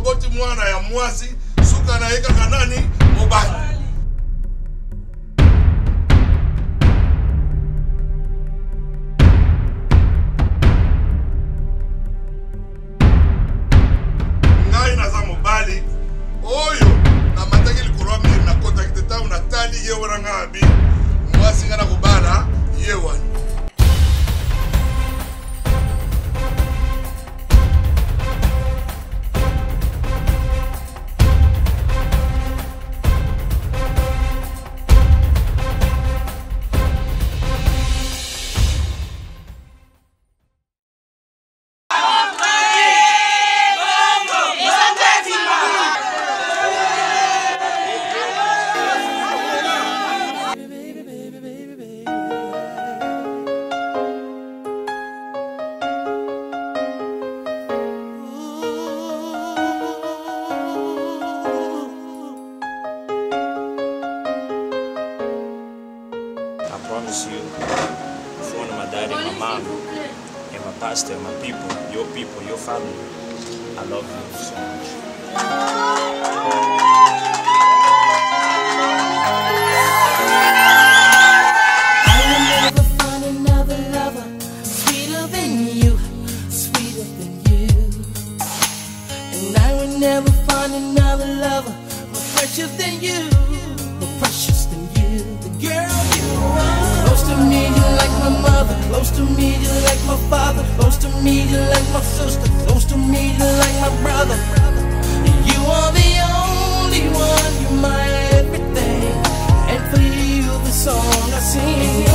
boti mwana ya mwasi suka na eka kanani mobali. Ngai na za mobali oyo na mataki likolwa miri na kota kiteta una tali ye wana ngabi mwasi ngana kubala ye wani. I promise you, in front of my daddy, my mom, and my pastor, my people, your family, I love you so much. Never find another lover more precious than you, more precious than you. The girl you are. Close to me, you like my mother. Close to me, you like my father. Close to me, you like my sister. Close to me, you like my brother. You are the only one. You're my everything, and for you, the song I sing.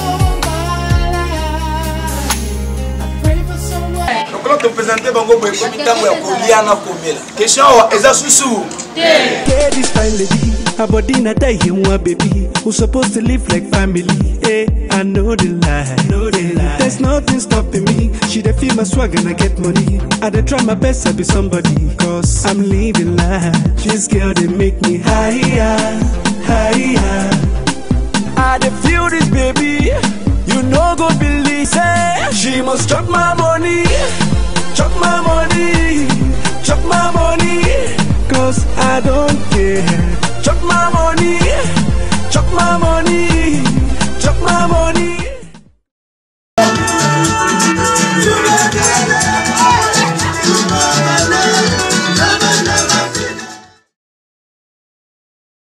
Quand on présentait Bango Boy comme Tango ya kolia na komela. Question eza susu. Yeah, this fine lady, her body na die here one baby. Who supposed to live like family? Hey, I know the lie. There's nothing stopping me. She dey feel my swag and I get money. I dey try my best to be somebody, cause I'm living life. This girl they make me higher, higher. I dey feel this baby. You know go believe say she must chop my money. Chop my money, chop my money, cause I don't